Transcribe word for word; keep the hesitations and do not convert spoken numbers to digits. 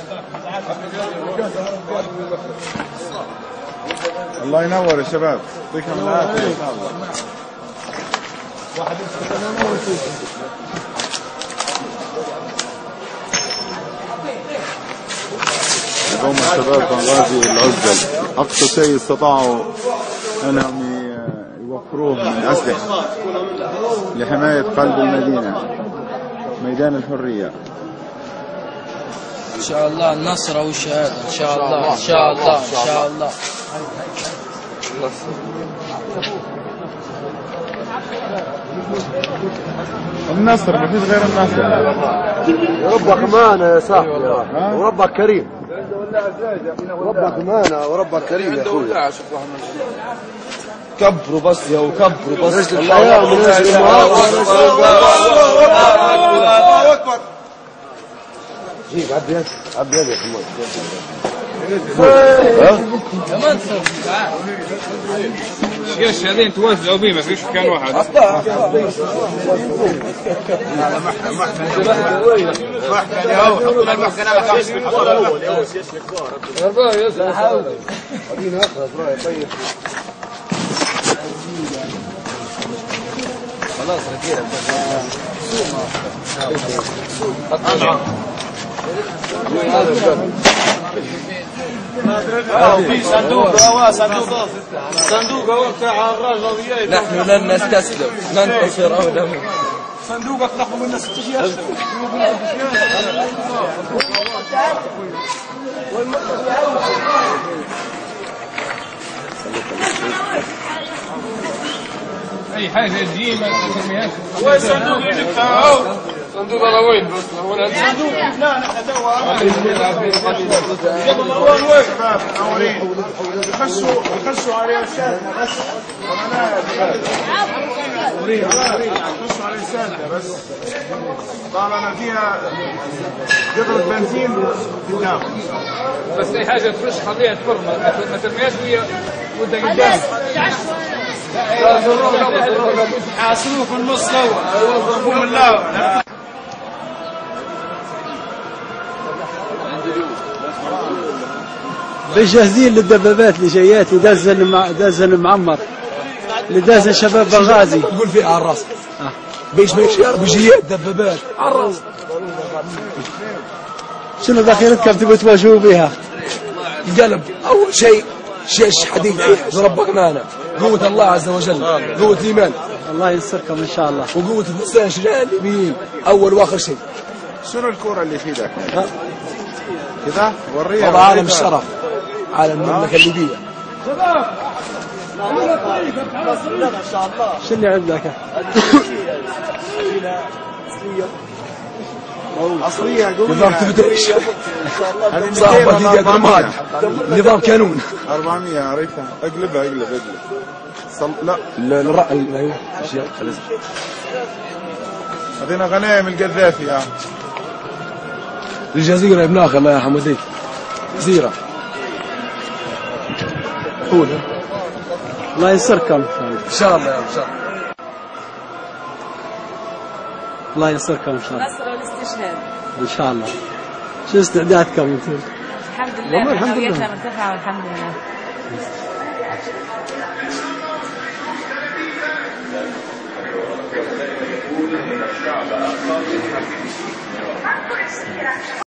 الله ينور يا شباب، يعطيكم العافية إن شاء الله. يقوم الشباب بنغازي العزل أقصى شيء استطاعوا أنهم يوفروه من أسلحة لحماية قلب المدينة ميدان الحرية. إن شاء الله النصر والشهادة إن شاء الله إن شاء الله إن شاء الله. النصر ما فيش غير النصر. وربك معنا يا صاحبي وربك كريم. ربك معنا وربك كريم يا اخوي. كبروا بس يا وكبروا بس. الحياة من اجل الله اكبر. جيب عبد يد عبد يد يا حمود. يا منصور تعال. ايش هذين توزعوا بيه ما فيش مكان واحد. محكن يا هو حطوا المحكن على خمس خلاص ركينا في صندوق هو صندوق صندوق هو بتاع الراجل. نحن لن نستسلم ننتصر أو نموت. صندوقك تاخذ منا ست اشياء. اي حاجه تجي ما تسميهاش. وين صندوق اللي بتاعه؟ صندوق على وين بس هو صندوق لا لا توا قبل مروان وين شباب منورين يخشوا يخشوا على رسالتنا بس يخشوا على رسالتنا بس. طالما فيها قطرة بنزين قدام بس اي حاجه تخش خليها تفر ما ترميهاش وهي وانت قدام. حاسبوه في النص الاول وضربوه من لا. جاهزين للدبابات اللي جايات يدزن مع دزن معمر لدزن شباب بنغازي. يقول في على الراس بيش بيش بيجيات دبابات على الراس. شنو ذخيرتكم تبغوا تواجهوا بها؟ قلب اول شيء شيش حديد ربك معنا. قوة الله عز وجل قوة الإيمان. الله ينصركم إن شاء الله. وقوة الإنسان شجاع اليمين أول وآخر شيء. شنو الكرة اللي في ايدك؟ كذا وريها. هذا عالم الشرف عالم المملكة الليبية. شو اللي عندك؟ عصرية نظام تفتش صاحبة دقيقة رماد نظام كانون أربعمية عرفتها. اقلبها اقلب اقلب صل... لا الرأي هذينا غنايم القذافي. اه الجزيرة يا ابن اخي الله يرحمه. جزيرة قول الله ينصركم ان شاء الله. ان شاء الله الله ينصركم ان شاء الله. النصر والاستشهاد ان شاء الله. شو استعدادكم انتم؟ الحمد لله. والله الحمد لله مرتفعة والحمد لله.